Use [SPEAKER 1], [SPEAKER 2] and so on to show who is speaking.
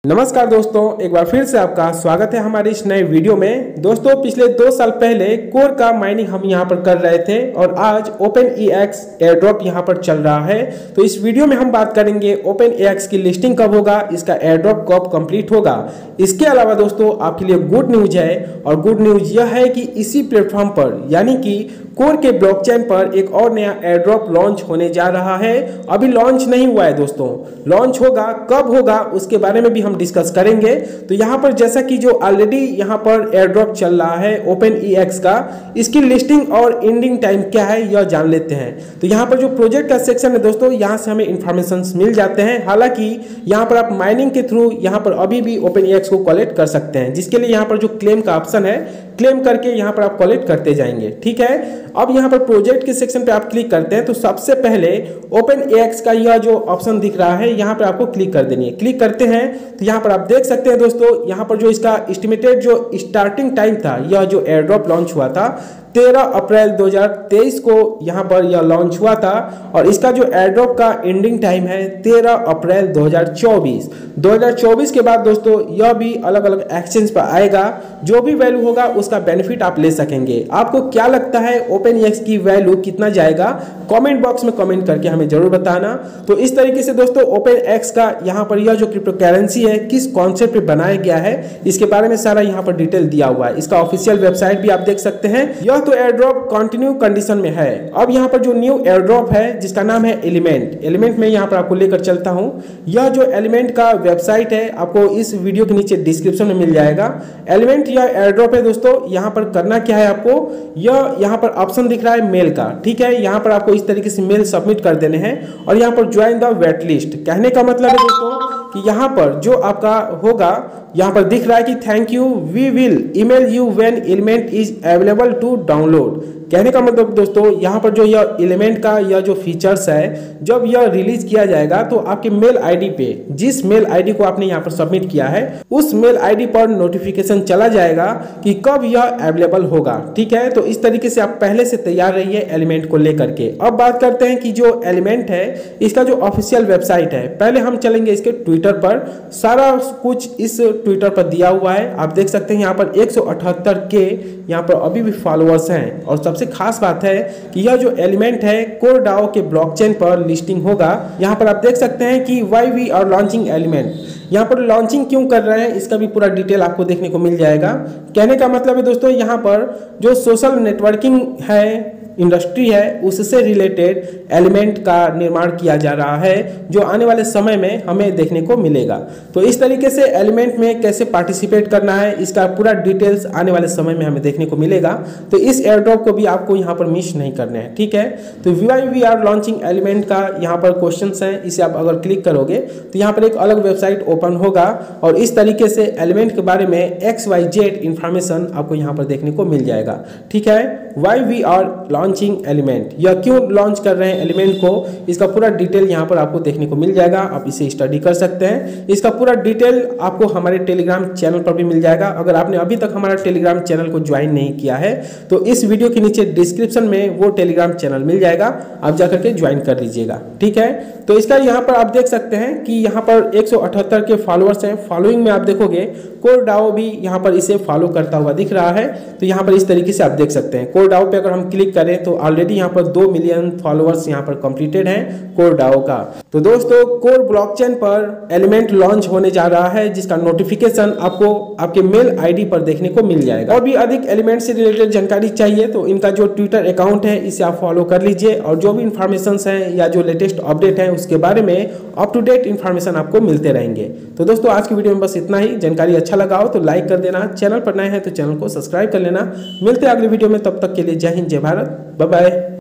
[SPEAKER 1] नमस्कार दोस्तों, एक बार फिर से आपका स्वागत है हमारे इस नए वीडियो में। दोस्तों, पिछले 2 साल पहले कोर का माइनिंग हम यहां पर कर रहे थे और आज OpenEX एयरड्रॉप यहां पर चल रहा है। तो इस वीडियो में हम बात करेंगे OpenEX की लिस्टिंग कब होगा, इसका एयरड्रॉप कब कंप्लीट होगा। इसके अलावा दोस्तों आपके लिए गुड न्यूज है, और गुड न्यूज यह है कि इसी प्लेटफॉर्म पर यानी कि कोर के ब्लॉकचेन पर एक और नया एयरड्रॉप लॉन्च होने जा रहा है। अभी लॉन्च नहीं हुआ है दोस्तों, लॉन्च होगा, कब होगा उसके बारे में भी हम डिस्कस करेंगे। तो यहाँ पर जैसा कि जो ऑलरेडी यहाँ पर एयरड्रॉप चल रहा है OpenEX का, इसकी लिस्टिंग और एंडिंग टाइम क्या है यह जान लेते हैं। तो यहाँ पर जो प्रोजेक्ट का सेक्शन है दोस्तों, यहाँ से हमें इंफॉर्मेशन मिल जाते हैं। हालांकि यहाँ पर आप माइनिंग के थ्रू यहाँ पर अभी भी OpenEX को कलेक्ट कर सकते हैं, जिसके लिए यहाँ पर जो क्लेम का ऑप्शन है, क्लेम करके यहाँ पर आप कलेक्ट करते जाएंगे। ठीक है, अब यहाँ पर प्रोजेक्ट के सेक्शन पे आप क्लिक करते हैं तो सबसे पहले OpenEX का यह जो ऑप्शन दिख रहा है यहाँ पर आपको क्लिक कर देनी है। क्लिक करते हैं तो यहाँ पर आप देख सकते हैं दोस्तों, यहाँ पर जो इसका एस्टिमेटेड जो स्टार्टिंग टाइम था, यह जो एयरड्रॉप लॉन्च हुआ था 13 अप्रैल 2023 को यहाँ पर यह लॉन्च हुआ था, और इसका जो एयरड्रॉप का एंडिंग टाइम है 13 अप्रैल 2024 के बाद दोस्तों यह भी अलग अलग एक्सचेंज पर आएगा। जो भी वैल्यू होगा उसका बेनिफिट आप ले सकेंगे। आपको क्या लगता है OpenEX की वैल्यू कितना जाएगा, कमेंट बॉक्स में कमेंट करके हमें जरूर बताना। तो इस तरीके से दोस्तों OpenEX का यहाँ पर यह जो क्रिप्टो करेंसी है किस कॉन्सेप्ट पे बनाया गया है, इसके बारे में सारा यहाँ पर डिटेल दिया हुआ है। इसका ऑफिशियल वेबसाइट भी आप देख सकते हैं। यह तो एयरड्रॉप कंटिन्यू कंडीशन में है। अब यहाँ पर जो न्यू एयरड्रॉप है जिसका नाम है एलिमेंट में यहाँ पर आपको लेकर चलता हूँ। यह जो एलिमेंट का वेबसाइट है आपको इस वीडियो के नीचे डिस्क्रिप्शन में मिल जाएगा। एलिमेंट यह एयरड्रॉप है दोस्तों। यहाँ पर करना क्या है, आपको यह यहाँ पर ऑप्शन दिख रहा है मेल का। ठीक है, यहाँ पर आपको इस तरीके से मेल सबमिट कर देने हैं और यहाँ पर ज्वाइन द वेट लिस्ट। कहने का मतलब है दोस्तों कि यहाँ पर जो आपका होगा, यहाँ पर दिख रहा है कि thank you, we will email you when element is available to download. कहने का मतलब दोस्तों यहाँ पर जो यह एलिमेंट का यह जो फीचर्स है, जब यह रिलीज किया जाएगा तो आपके मेल आईडी पे, जिस मेल आईडी को आपने यहाँ पर सबमिट किया है, उस मेल आईडी पर नोटिफिकेशन चला जाएगा कि कब यह अवेलेबल होगा। ठीक है, तो इस तरीके से आप पहले से तैयार रहिए एलिमेंट को लेकर के। अब बात करते हैं कि जो एलिमेंट है इसका जो ऑफिशियल वेबसाइट है, पहले हम चलेंगे इसके ट्विटर पर। सारा कुछ इस ट्विटर पर दिया हुआ है। आप देख सकते हैं यहाँ पर 178 के यहाँ पर अभी भी फॉलोअर्स हैं। और सबसे खास बात है कि यह जो एलिमेंट है कोर डाओ के ब्लॉकचेन पर लिस्टिंग होगा। यहाँ पर आप देख सकते हैं कि why we are launching element, यहाँ पर लॉन्चिंग क्यों कर रहे हैं इसका भी पूरा डिटेल आपको देखने को मिल जाएगा। कहने का मतलब है दोस्तों, यहाँ पर जो सोशल नेटवर्किंग है, इंडस्ट्री है, उससे रिलेटेड एलिमेंट का निर्माण किया जा रहा है, जो आने वाले समय में हमें देखने को मिलेगा। तो इस तरीके से एलिमेंट में कैसे पार्टिसिपेट करना है इसका पूरा डिटेल्स आने वाले समय में हमें देखने को मिलेगा। तो इस एयरड्रॉप को भी आपको यहाँ पर मिस नहीं करना है। ठीक है, तो why we are launching element का यहाँ पर क्वेश्चन है, इसे आप अगर क्लिक करोगे तो यहाँ पर एक अलग वेबसाइट ओपन होगा और इस तरीके से एलिमेंट के बारे में XYZ इंफॉर्मेशन आपको यहाँ पर देखने को मिल जाएगा। ठीक है, why we are launching element, यह क्यों लॉन्च कर रहे हैं एलिमेंट को, इसका पूरा डिटेल यहाँ पर आपको देखने को मिल जाएगा। आप इसे स्टडी कर सकते हैं। इसका पूरा डिटेल आपको हमारे टेलीग्राम चैनल पर भी मिल जाएगा। अगर आपने अभी तक हमारा टेलीग्राम चैनल को ज्वाइन नहीं किया है तो इस वीडियो के नीचे डिस्क्रिप्शन में वो टेलीग्राम चैनल मिल जाएगा, आप जाकर के ज्वाइन कर लीजिएगा। ठीक है, तो इसका यहाँ पर आप देख सकते हैं कि यहाँ पर 178 के फॉलोअर्स हैं। फॉलोइंग में आप देखोगे कोर डाओ भी यहाँ पर इसे फॉलो करता हुआ दिख रहा है। तो यहाँ पर इस तरीके से आप देख सकते हैं। कोर डाओ पे अगर हम क्लिक करें तो ऑलरेडी यहाँ पर 2 मिलियन फॉलोअर्स यहाँ पर कंप्लीटेड हैं कोर डाओ का। तो दोस्तों कोर ब्लॉकचेन पर एलिमेंट लॉन्च होने जा रहा है, जिसका नोटिफिकेशन आपको आपके मेल आईडी पर देखने को मिल जाएगा। और भी अधिक एलिमेंट से रिलेटेड जानकारी चाहिए तो इनका जो ट्विटर अकाउंट है इसे आप फॉलो कर लीजिए, और जो भी इंफॉर्मेशन है या जो लेटेस्ट अपडेट है उसके बारे में अप टू डेट इंफॉर्मेशन आपको मिलते रहेंगे। तो दोस्तों आज की वीडियो में बस इतना ही। जानकारी अच्छा लगा हो तो लाइक कर देना, चैनल पर नए हैं तो चैनल को सब्सक्राइब कर लेना। मिलते हैं अगले वीडियो में, तब तक के लिए जय हिंद, जय भारत, बाय बाय।